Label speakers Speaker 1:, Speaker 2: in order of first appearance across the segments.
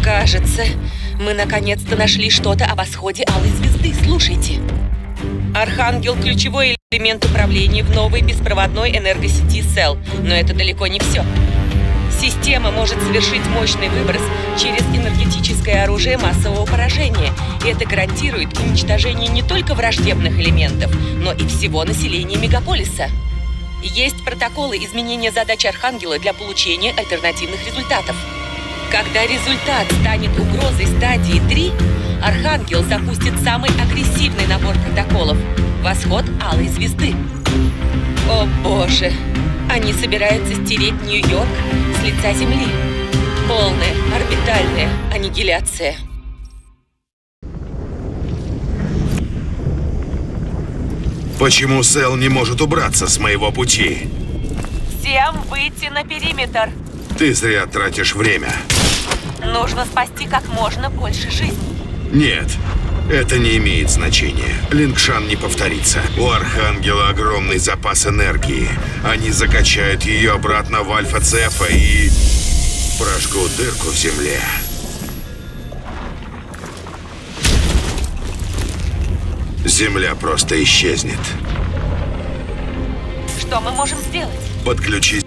Speaker 1: Кажется, мы наконец-то нашли что-то о восходе Алой Звезды. Слушайте. Архангел – ключевой элемент управления в новой беспроводной энергосети Cell. Но это далеко не все. Система может совершить мощный выброс через энергетическое оружие массового поражения. И это гарантирует уничтожение не только враждебных элементов, но и всего населения мегаполиса. Есть протоколы изменения задач Архангела для получения альтернативных результатов. Когда результат станет угрозой стадии 3, Архангел запустит самый агрессивный набор протоколов – восход Алой Звезды. О боже! Они собираются стереть Нью-Йорк с лица Земли. Полная орбитальная аннигиляция.
Speaker 2: Почему Cell не может убраться с моего пути?
Speaker 1: Всем выйти на периметр.
Speaker 2: Ты зря тратишь время.
Speaker 1: Нужно спасти как можно больше жизней.
Speaker 2: Нет, это не имеет значения. Лингшан не повторится. У Архангела огромный запас энергии. Они закачают ее обратно в Альфа-Цефа и прожгут дырку в земле. Земля просто исчезнет.
Speaker 1: Что мы можем сделать?
Speaker 2: Подключить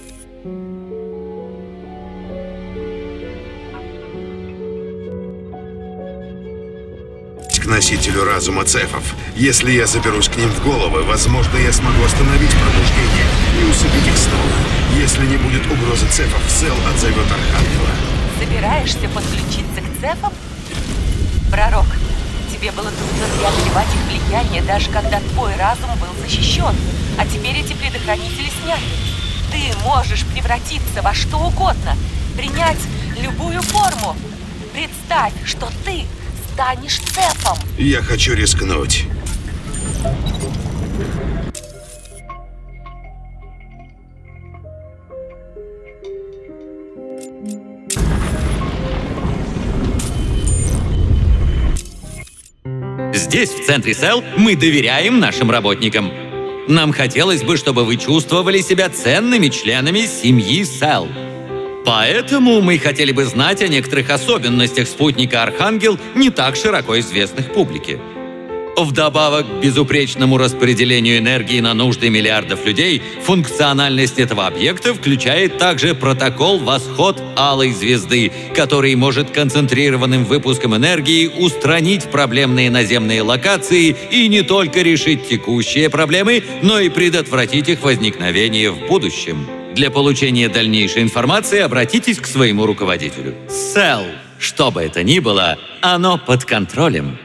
Speaker 2: к носителю разума Цефов. Если я заберусь к ним в головы, возможно, я смогу остановить пробуждение и усыпить их снова. Если не будет угрозы Цефов, Cell отзовет Архангела.
Speaker 1: Собираешься подключиться к Цефам? Пророк, тебе было трудно преодолевать их влияние, даже когда твой разум был защищен. А теперь эти предохранители сняты. Ты можешь превратиться во что угодно, принять любую форму. Представь, что ты станешь Цефом.
Speaker 2: Я хочу рискнуть.
Speaker 3: Здесь, в центре Cell, мы доверяем нашим работникам. Нам хотелось бы, чтобы вы чувствовали себя ценными членами семьи Cell. Поэтому мы хотели бы знать о некоторых особенностях спутника Архангел, не так широко известных публике. Вдобавок к безупречному распределению энергии на нужды миллиардов людей, функциональность этого объекта включает также протокол «Восход Алой Звезды», который может концентрированным выпуском энергии устранить проблемные наземные локации и не только решить текущие проблемы, но и предотвратить их возникновение в будущем. Для получения дальнейшей информации обратитесь к своему руководителю. Cell, что бы это ни было, оно под контролем.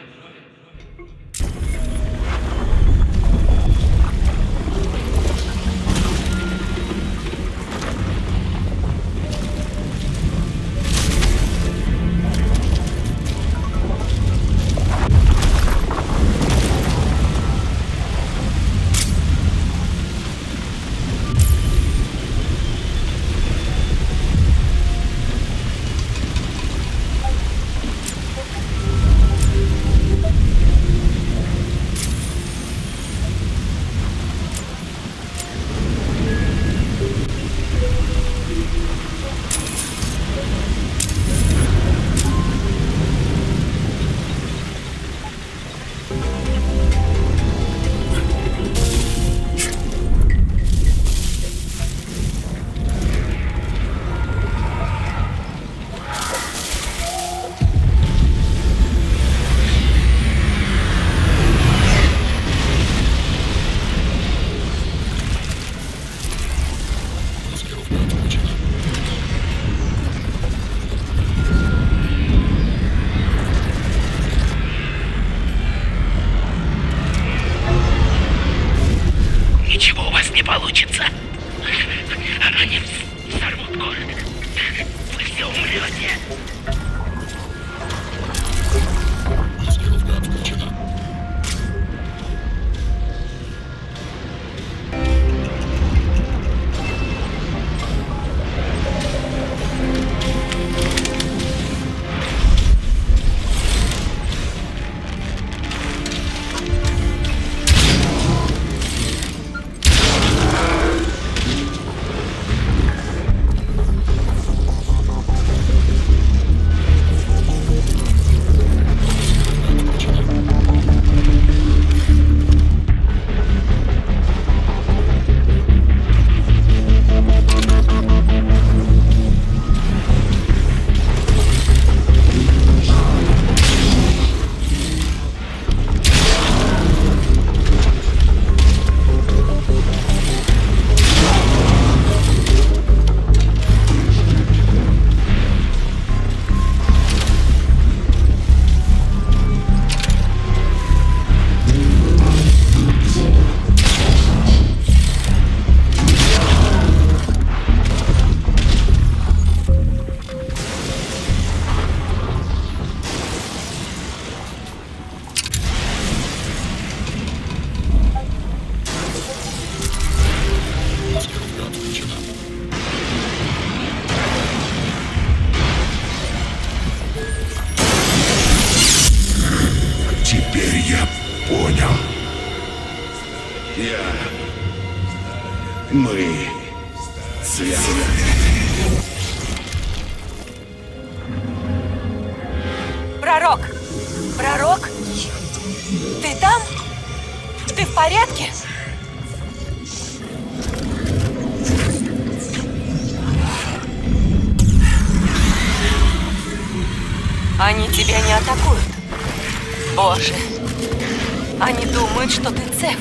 Speaker 2: Понял. Мы связаны.
Speaker 1: Пророк! Пророк? Ты там? Ты в порядке? Они тебя не атакуют. Боже. Они думают, что ты Цеф.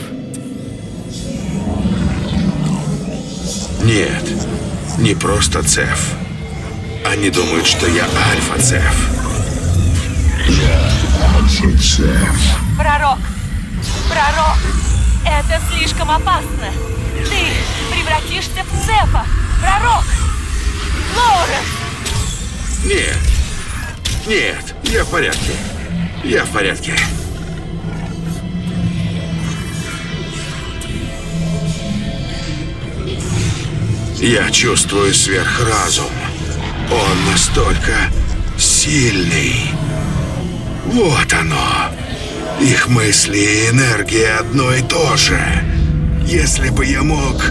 Speaker 2: Нет, не просто Цеф. Они думают, что я Альфа-Цеф. Я Альфа-Цеф.
Speaker 1: Пророк! Пророк! Это слишком опасно! Ты превратишься в Цефа! Пророк! Лоуренс!
Speaker 2: Нет. Нет, я в порядке. Я в порядке. Я чувствую сверхразум. Он настолько сильный. Вот оно. Их мысли и энергия одно и то же. Если бы я мог...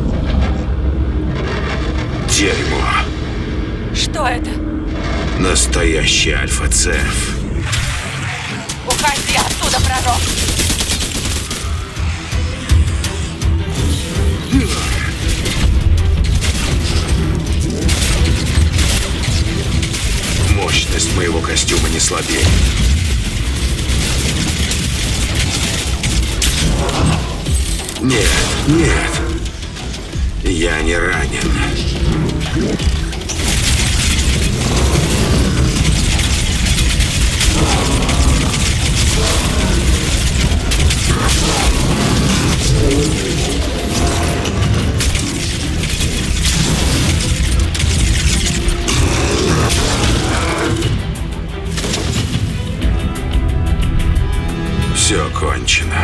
Speaker 2: Дерьмо.
Speaker 1: Что это?
Speaker 2: Настоящий Альфа-Цеф.
Speaker 1: Уходи оттуда, пророк!
Speaker 2: Мощность моего костюма не слабее. Нет, нет. Я не ранен. Все кончено.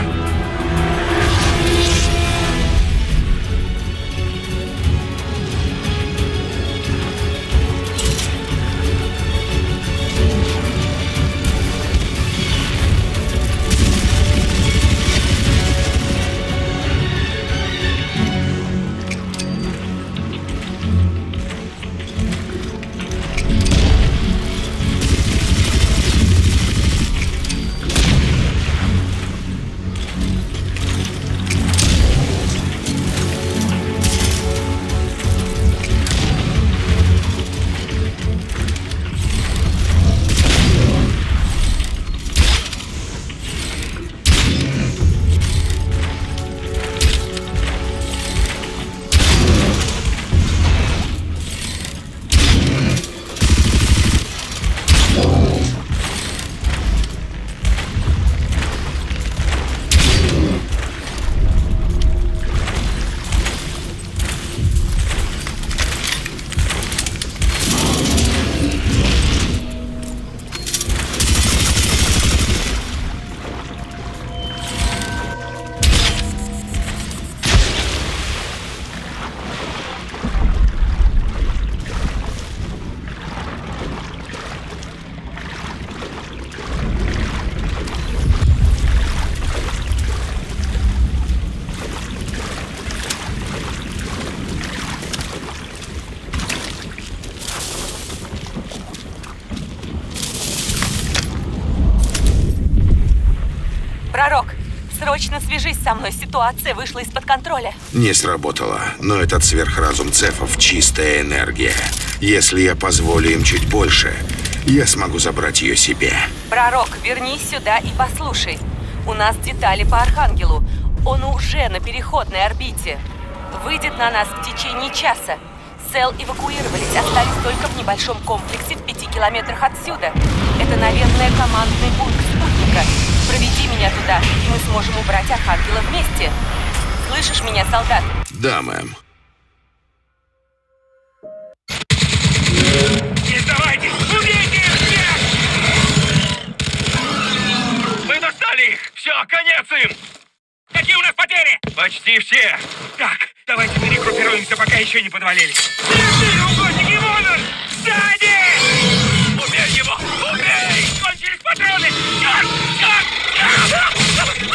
Speaker 1: Пророк, срочно свяжись со мной, ситуация вышла из-под контроля.
Speaker 2: Не сработало, но этот сверхразум Цефов — чистая энергия. Если я позволю им чуть больше, я смогу забрать ее себе.
Speaker 1: Пророк, вернись сюда и послушай. У нас детали по Архангелу. Он уже на переходной орбите. Выйдет на нас в течение часа. Сел эвакуировались, остались только в небольшом комплексе в 5 километрах отсюда. Это, наверное, командный пункт спутника. Проведи меня туда, и мы сможем убрать Архангела вместе. Слышишь меня, солдат?
Speaker 2: Да, мэм.
Speaker 4: Не сдавайтесь! Убейте их всех! Мы достали их! Все, конец им! Какие у нас потери? Почти все. Так, давайте перегруппируемся, пока еще не подвалили. Бежи, угодники, вон он! Сзади! Убей его! Убей! Кончились патроны! Черт! Черт! Черт!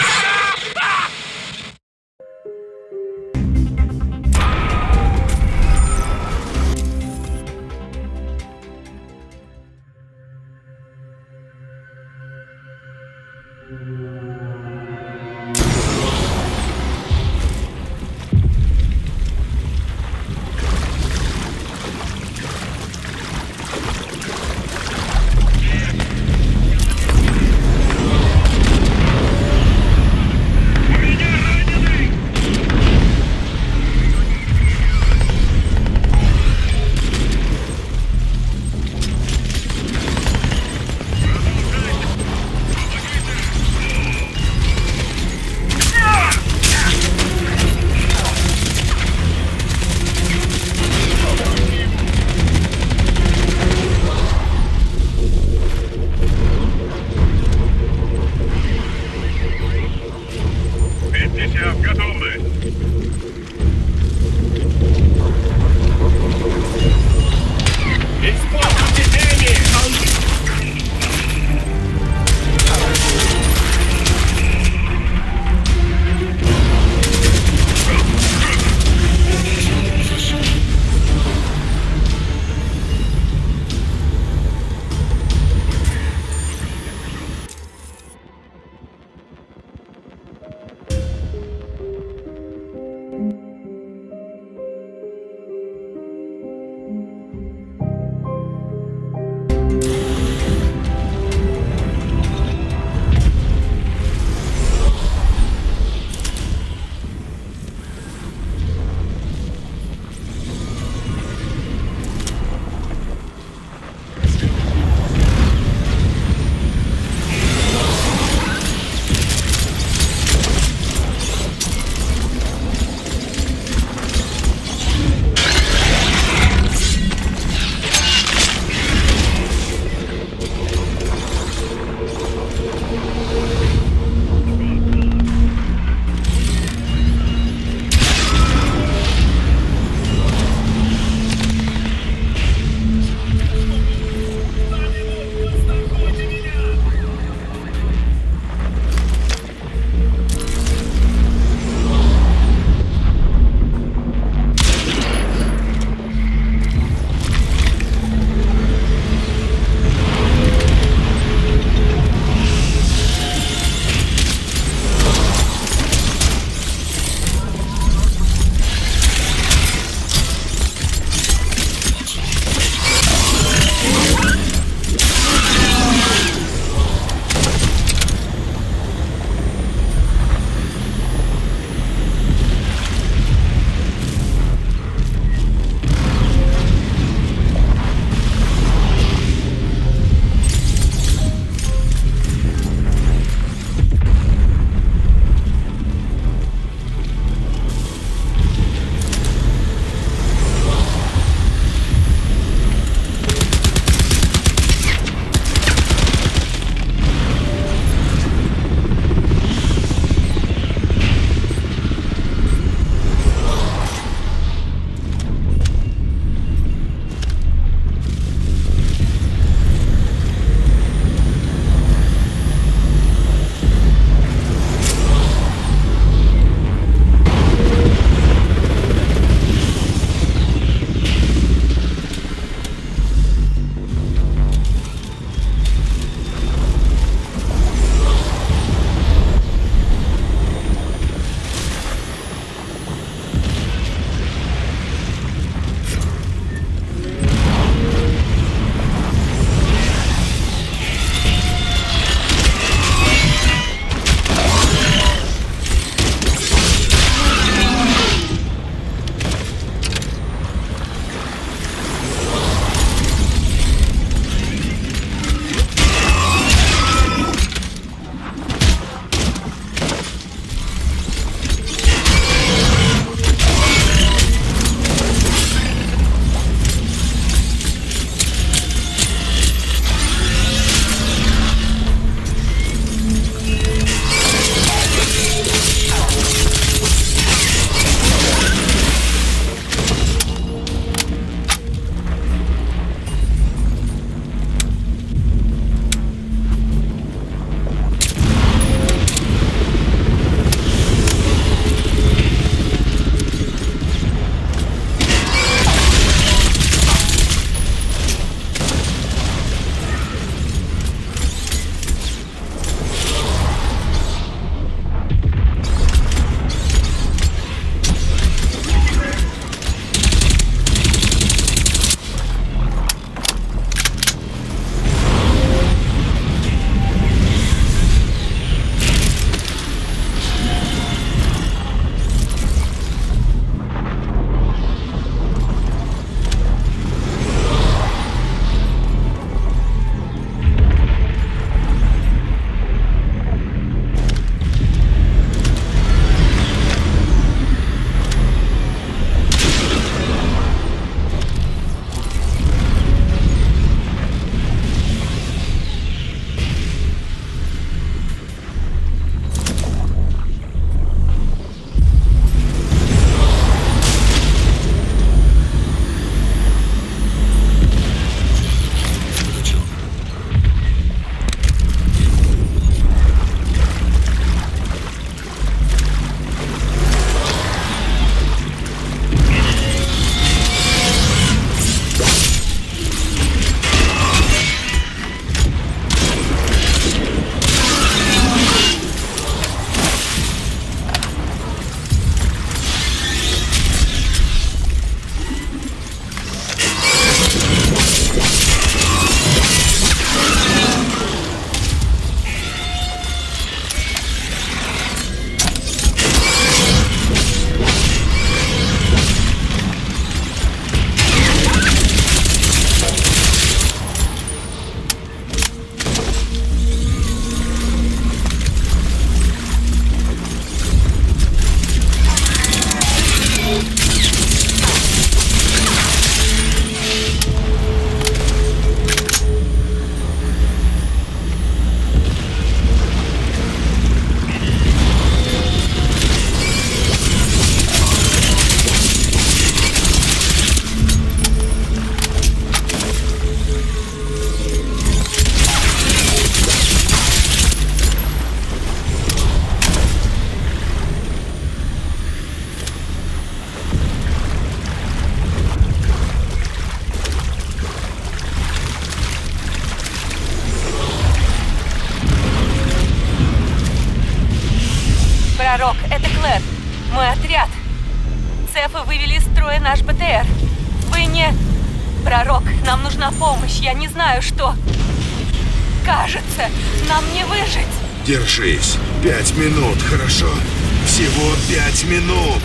Speaker 1: Пророк, это Клэр. Мой отряд. Цефы вывели из строя наш БТР. Вы не... Пророк, нам нужна помощь. Я не знаю, что... Кажется, нам не выжить.
Speaker 2: Держись. 5 минут, хорошо? Всего 5 минут.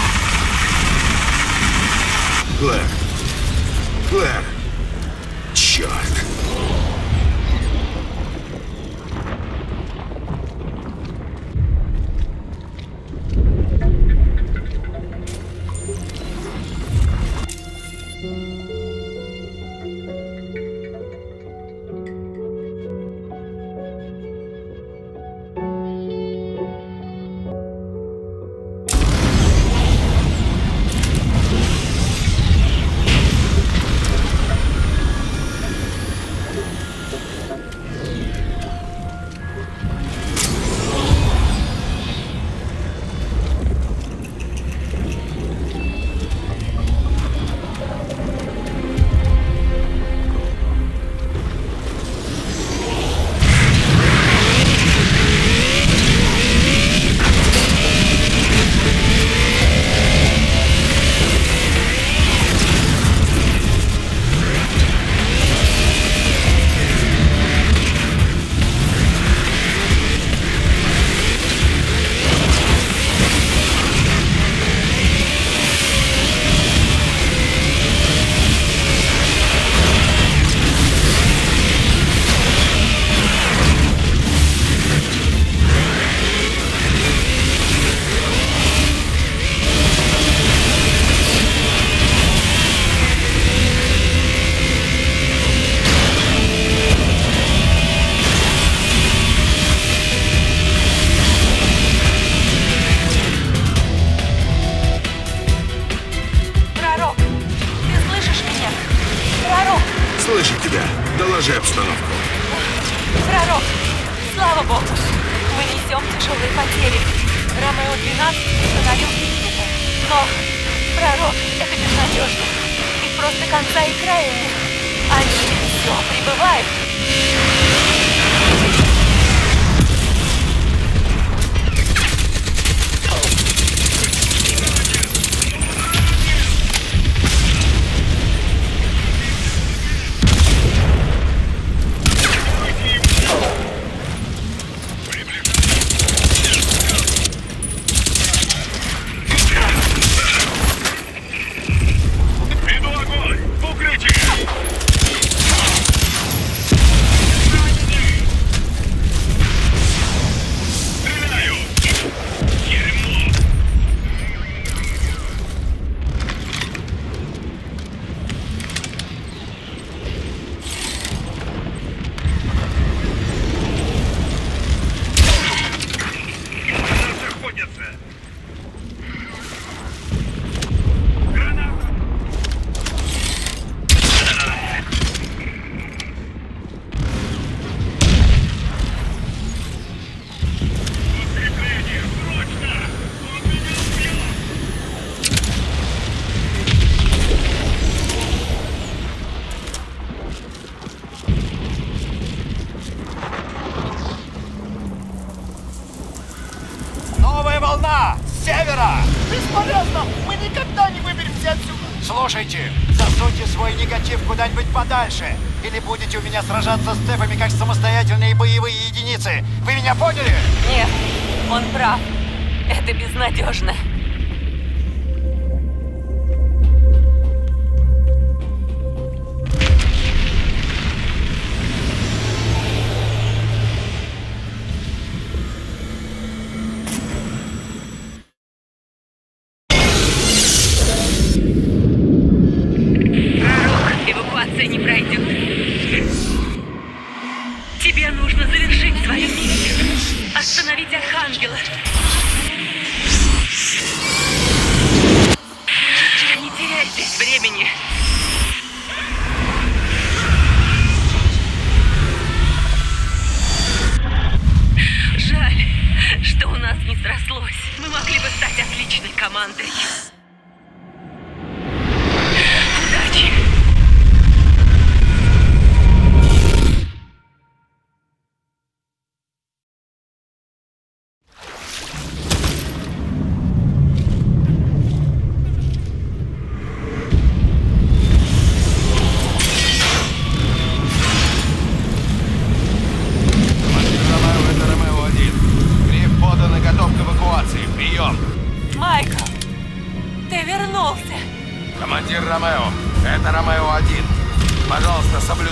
Speaker 2: Клэр. Клэр. Черт. Слышу тебя. Доложи обстановку.
Speaker 1: Пророк, слава богу, мы несем тяжелые потери. Ромео-12 установил критику. Но, пророк, это безнадежно. Их просто конца и края нет. Они все прибывают.
Speaker 5: Бесполезно! Мы никогда не выберемся отсюда!
Speaker 6: Слушайте, засуньте свой негатив куда-нибудь подальше, или будете у меня сражаться с цепами как самостоятельные боевые единицы. Вы меня поняли?
Speaker 1: Нет, он прав. Это безнадежно. Не пройдет. Тебе нужно завершить свою миссию. Остановить Архангела. Не теряй здесь времени. Жаль, что у нас не срослось. Мы могли бы стать отличной командой. Удачи!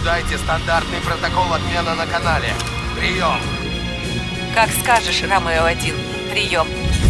Speaker 7: Соблюдайте стандартный протокол обмена на канале. Прием.
Speaker 1: Как скажешь, Ромео-1. Прием.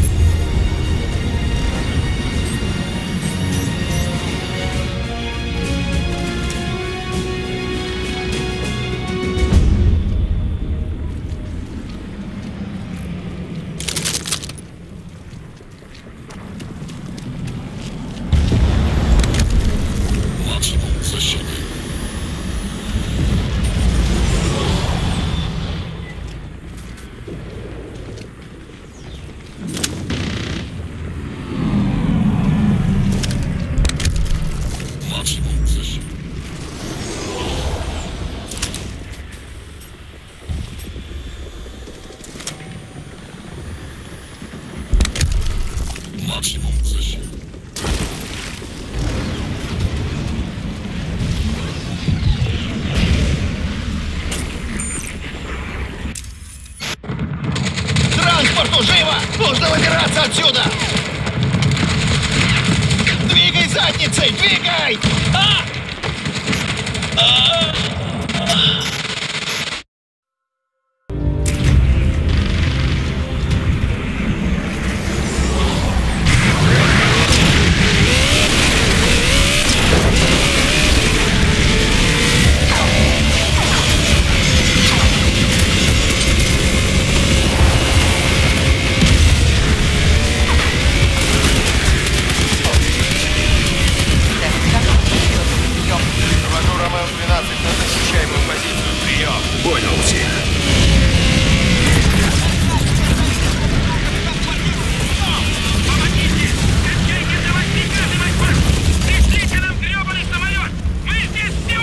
Speaker 7: Транспорту живо! Нужно выбираться отсюда! Двигай задницей! Двигай! Провожу Ромео-12 на защищаемую позицию. Прием.
Speaker 2: Понял всех.
Speaker 4: Помогите! Качайте давай приказы, мать вашу! Пришлите нам гребаный самолет! Мы здесь все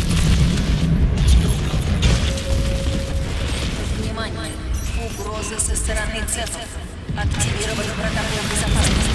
Speaker 8: Внимание! Угрозы со стороны цепов. Активирован протокол безопасности.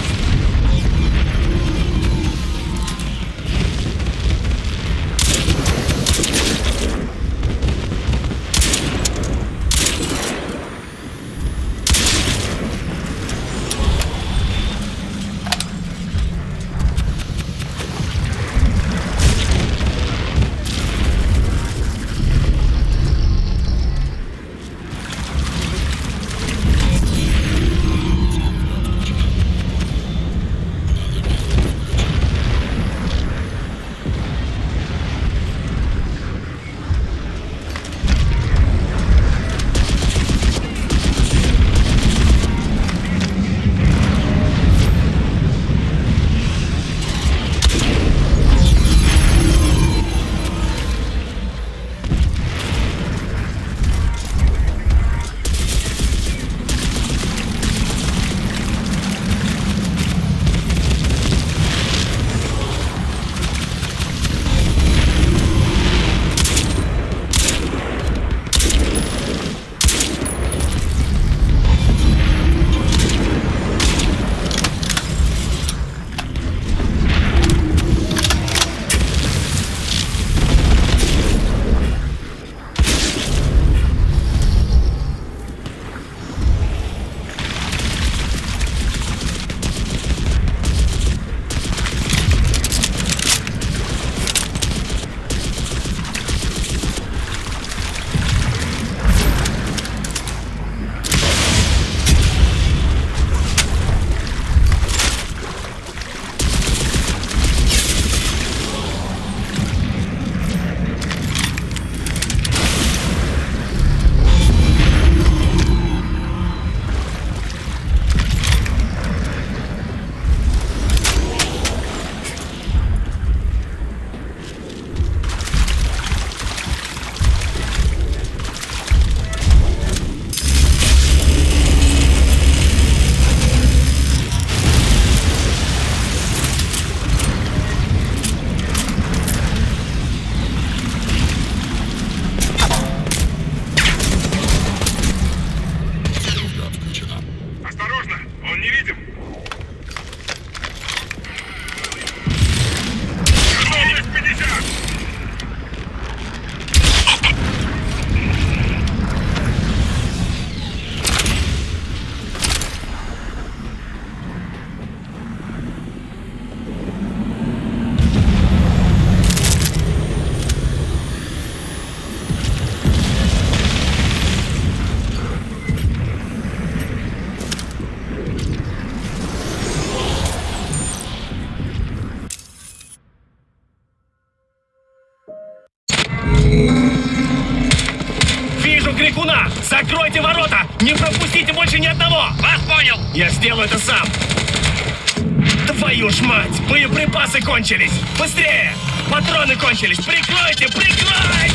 Speaker 9: Вижу крикуна! Закройте ворота! Не пропустите больше ни одного!
Speaker 4: Вас понял!
Speaker 9: Я сделаю это сам! Твою ж мать! Боеприпасы кончились! Быстрее! Патроны кончились! Прикройте! Прикрой!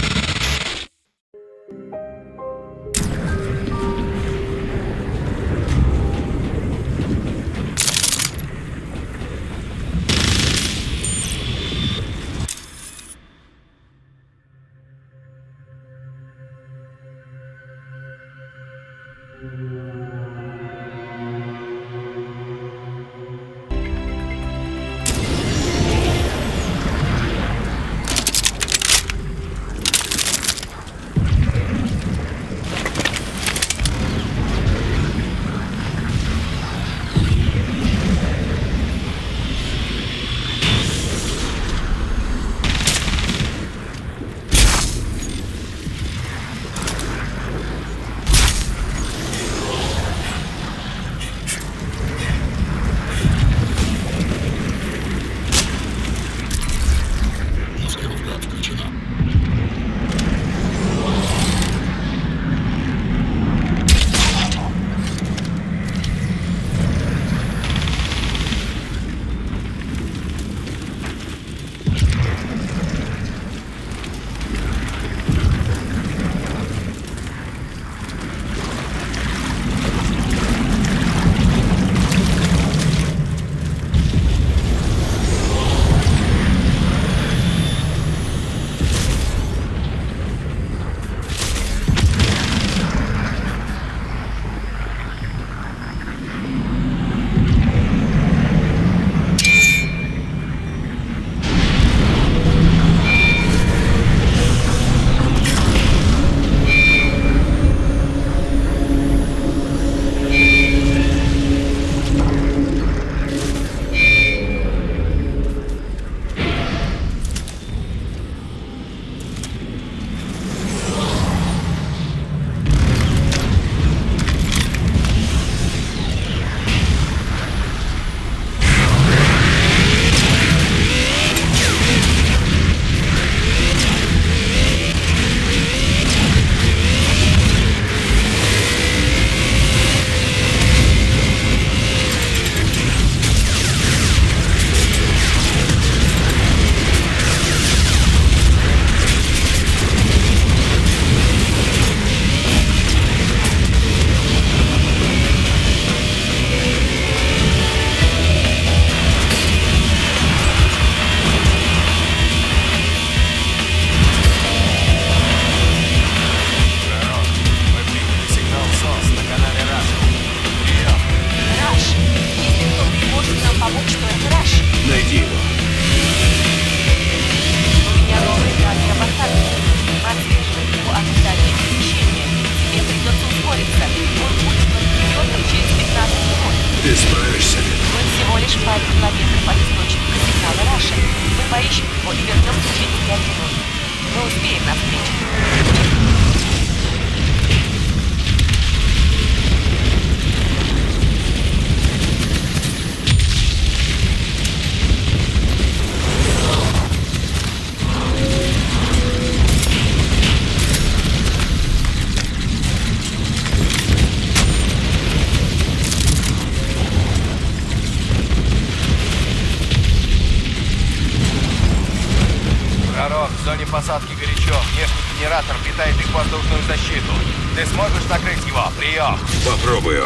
Speaker 7: Посадки горячо. Внешний генератор питает их воздушную защиту. Ты сможешь накрыть его? Прием.
Speaker 2: Попробую.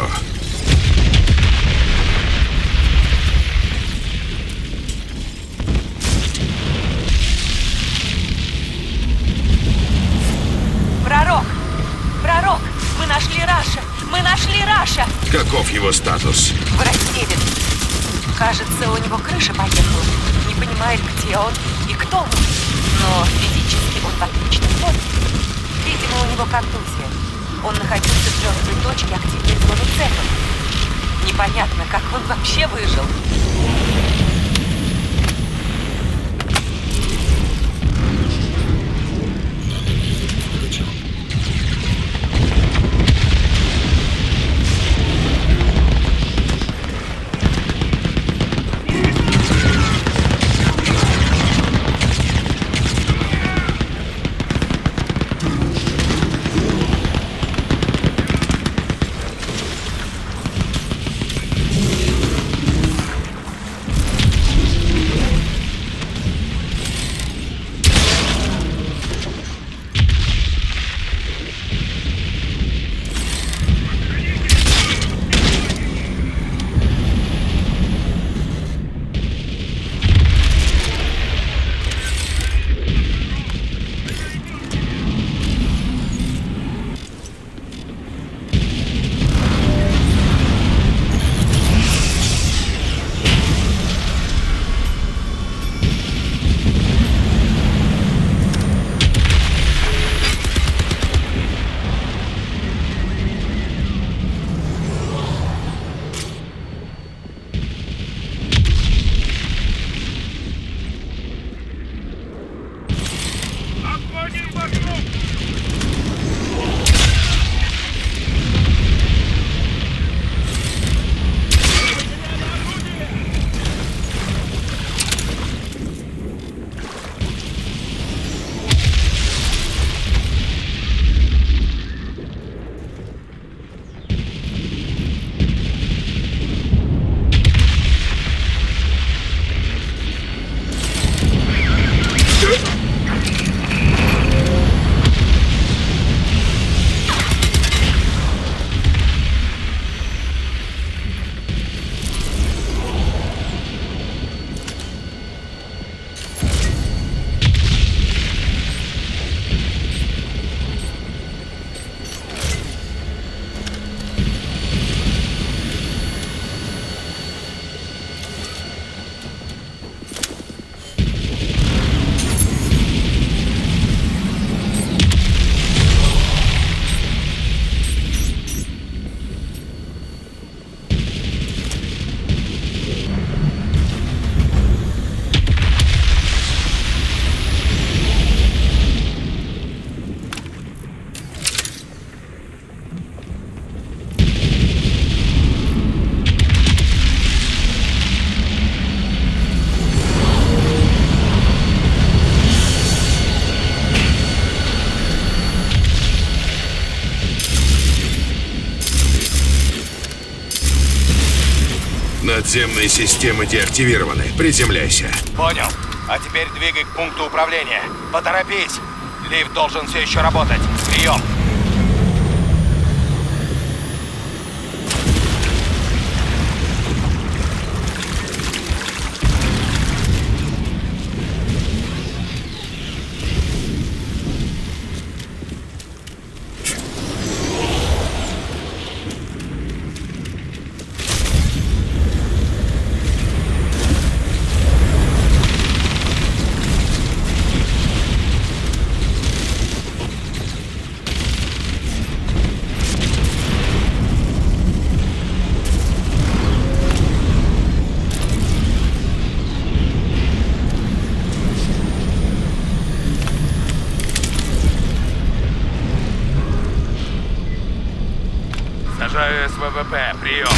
Speaker 1: Пророк! Пророк! Мы нашли Раша! Мы нашли Раша!
Speaker 2: Каков его статус?
Speaker 1: Врачевин. Кажется, у него крыша поехала. Не понимает, где он и кто он. Но физически он в отличном форме. Видимо, у него контузия. Он находился в мертвой точке активной зоны цепа. Непонятно, как он вообще выжил.
Speaker 2: Надземные системы деактивированы. Приземляйся.
Speaker 7: Понял. А теперь двигай к пункту управления. Поторопись. Лифт должен все еще работать. Прием. Сажаю СВВП. Прием.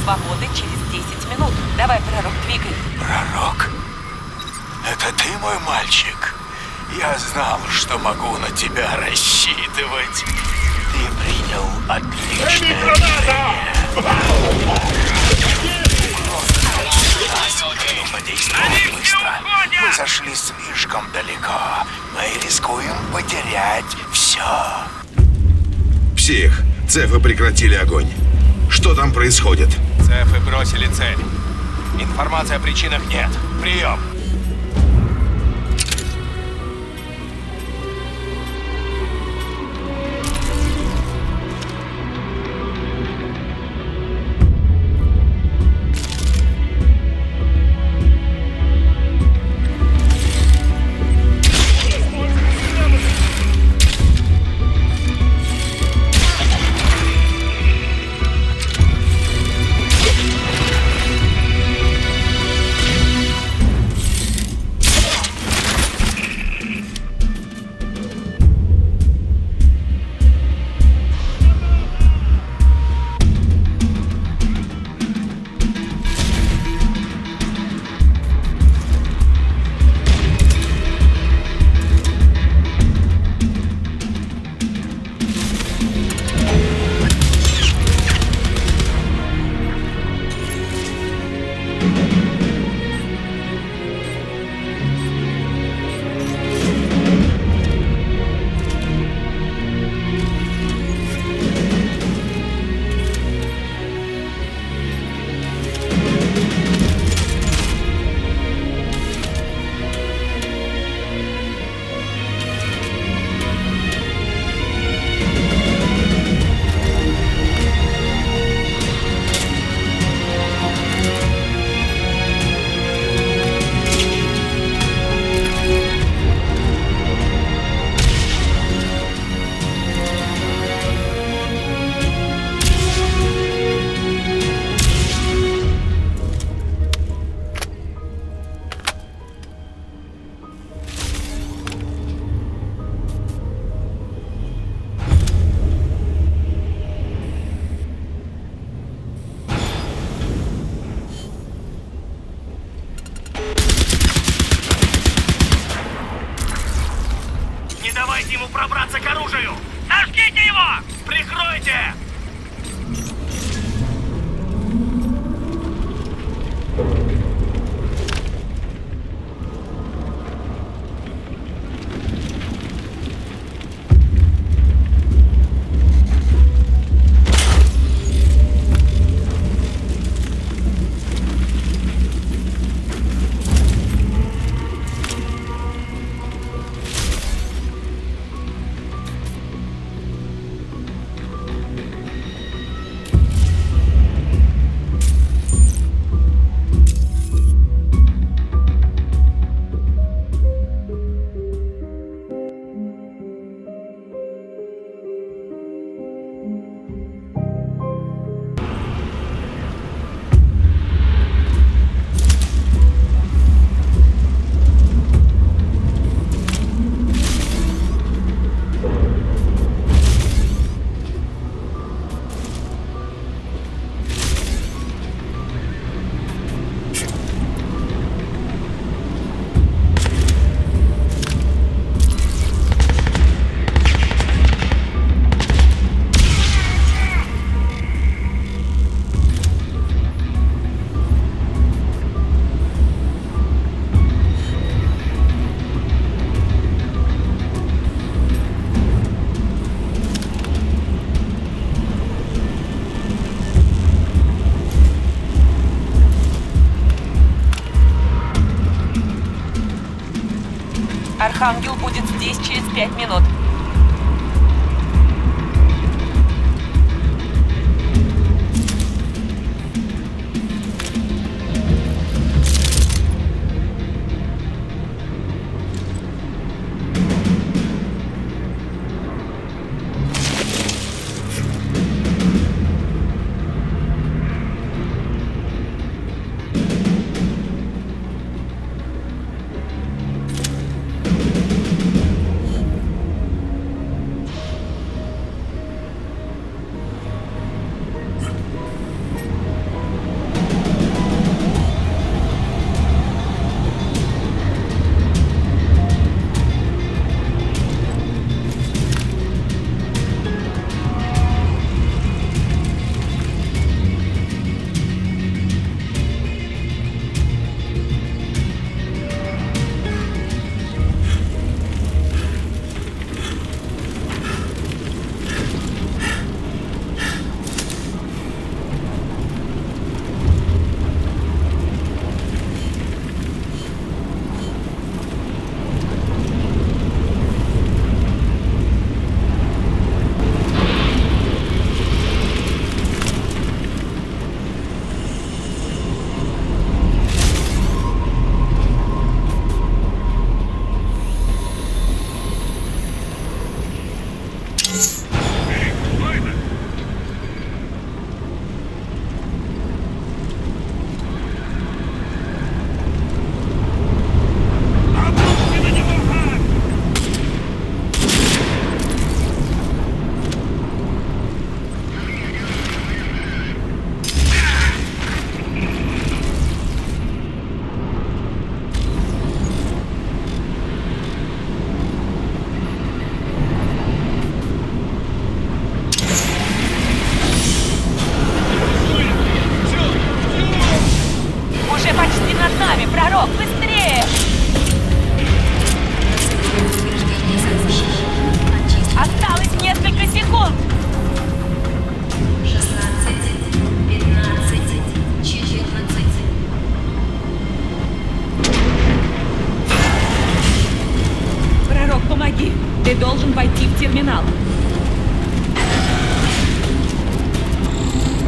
Speaker 1: свободы через 10 минут. Давай, Пророк, двигай.
Speaker 6: Пророк? Это ты, мой мальчик? Я знал, что могу на тебя рассчитывать. Ты принял отличное решение. Подействовать быстро. Мы зашли слишком далеко. Мы рискуем потерять все.
Speaker 2: Псих, Цефы прекратили огонь. Что там происходит?
Speaker 7: Цефы бросили цель. Информации о причинах нет. Прием.
Speaker 9: Дайте ему пробраться к оружию! Сожгите его! Прикройте!
Speaker 1: Архангел будет здесь через 5 минут.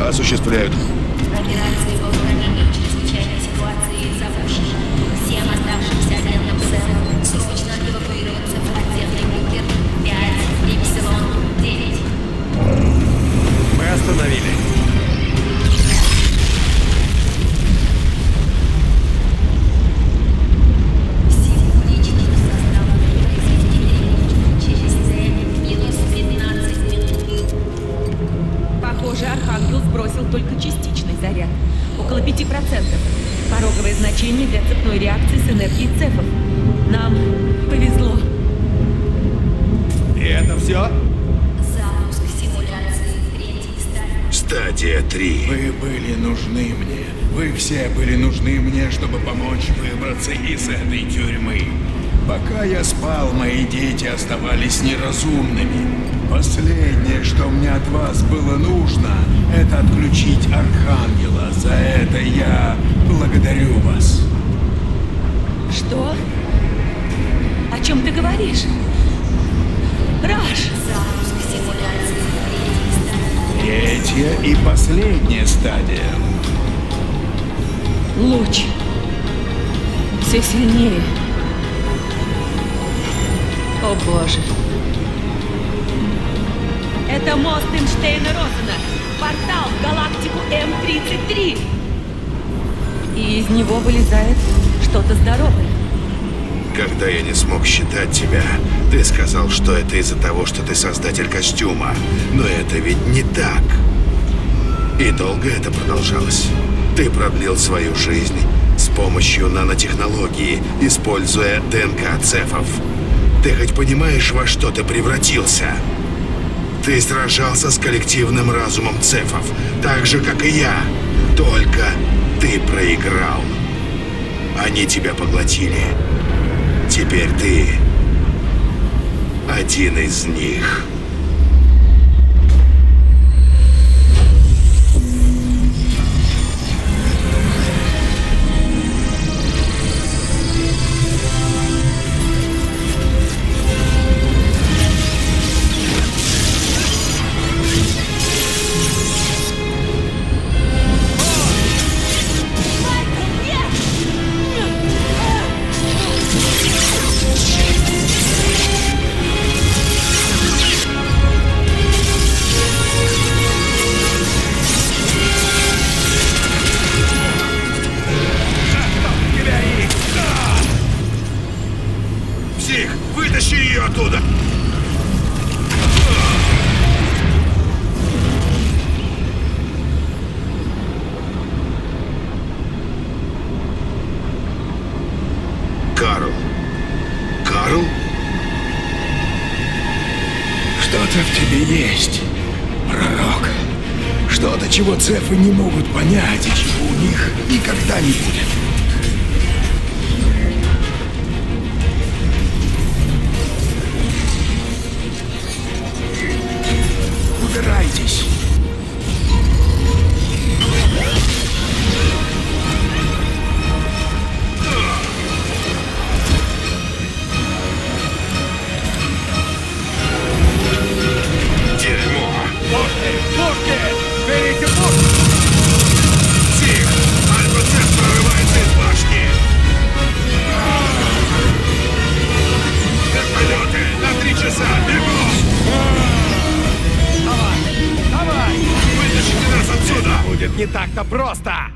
Speaker 10: осуществляют.
Speaker 8: Операции по устранению чрезвычайной ситуации запущены. Всем оставшимся агентам СЭЛ срочно эвакуироваться в подземный бункер 5-9.
Speaker 9: Мы остановили.
Speaker 8: Всему личному составу произвести перевозку через цель -15 минут.
Speaker 1: Похоже, Архангел сбросил только частичный заряд. Около 5%. Пороговое значение для цепной реакции с энергией цефов. Нам повезло.
Speaker 9: И это все?
Speaker 8: Запуск симуляции третьей стадии.
Speaker 2: Стадия 3.
Speaker 10: Вы были нужны мне. Вы все были нужны мне, чтобы помочь выбраться из этой тюрьмы. Пока я спал, мои дети оставались неразумными. Последнее, что мне от вас было нужно, это отключить Архангела. За это я благодарю вас.
Speaker 1: Что? О чем ты говоришь? Раш!
Speaker 8: Запуск симуляции третьей стадии.
Speaker 10: Третья и последняя стадия.
Speaker 1: Луч. Все сильнее. О боже. Это мост Эйнштейна-Розена. Портал в галактику М-33. И из него вылезает что-то здоровое.
Speaker 2: Когда я не смог считать тебя, ты сказал, что это из-за того, что ты создатель костюма. Но это ведь не так. И долго это продолжалось. Ты продлил свою жизнь с помощью нанотехнологии, используя ДНК цефов. Ты хоть понимаешь, во что ты превратился? Ты сражался с коллективным разумом цефов, так же, как и я. Только ты проиграл. Они тебя поглотили. Теперь ты один из них. Псих, вытащи ее оттуда! Карл. Карл?
Speaker 10: Что-то в тебе есть, пророк. Что-то, чего цефы не могут понять и чего у них никогда не будет. Убирайтесь.
Speaker 2: Дерьмо!
Speaker 9: Пушки! Пушки! Берите пушки!
Speaker 2: Псих! Альфа-цеф прорывается из башни! Вертолеты! На 3 часа! Бегом!
Speaker 9: Давай! Давай!
Speaker 2: Вытащите нас отсюда!
Speaker 9: Будет не так-то просто!